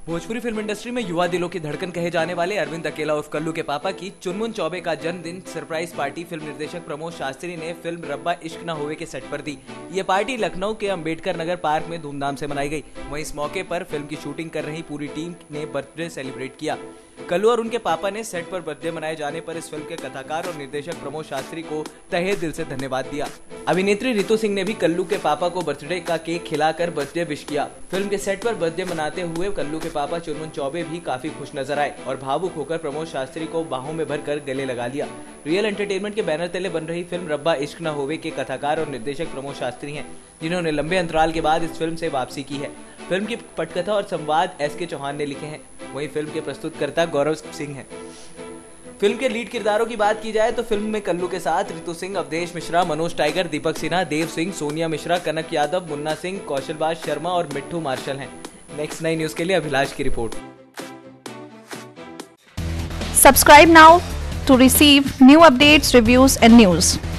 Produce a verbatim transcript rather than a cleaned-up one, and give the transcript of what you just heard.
Bhojpuri film industry में युवा दिलों की धड़कन कहे जाने वाले अरविंद अकेला उर्फ कल्लू के पापा की चुनमुन चौबे का जन्मदिन सरप्राइज पार्टी फिल्म निर्देशक प्रमोद शास्त्री ने फिल्म रब्बा इश्क न होवे के सेट पर दी। ये पार्टी लखनऊ के अंबेडकर नगर पार्क में धूमधाम से मनाई गई। वहीं इस मौके पर फिल्म की शूटिंग कर रही पूरी टीम ने बर्थडे सेलिब्रेट किया। कल्लू और उनके पापा ने सेट पर बर्थडे मनाए जाने पर इस फिल्म के कथाकार और निर्देशक प्रमोद शास्त्री को तहे दिल से धन्यवाद दिया। अभिनेत्री रितु सिंह ने भी कल्लू के पापा को बर्थडे का केक खिलाकर बर्थडे विश किया। फिल्म के सेट पर बर्थडे मनाते हुए कल्लू के पापा चुनमुन चौबे भी काफी खुश नजर आए और भावुक होकर प्रमोद शास्त्री को बाहों में भरकर गले लगा लिया। रियल एंटरटेनमेंट के बैनर तले बन रही फिल्म रब्बा इश्क न होवे के कथाकार और निर्देशक प्रमोद शास्त्री हैं, जिन्होंने लंबे अंतराल के बाद इस फिल्म से वापसी की है। फिल्म की पटकथा और संवाद एस के चौहान ने लिखे हैं। वहीं फिल्म के प्रस्तुतकर्ता गौरव सिंह हैं। फिल्म के लीड किरदारों की बात की जाए तो फिल्म में कल्लू के साथ रितु सिंह, अवधेश मिश्रा, मनोज टाइगर, दीपक सिन्हा, देव सिंह, सोनिया मिश्रा, कनक यादव, मुन्ना सिंह, कौशलबाज शर्मा और मिट्ठू मार्शल हैं। नेक्स्ट नाइन न्यूज के लिए अभिलाष की report. Subscribe now to receive new updates, reviews and news.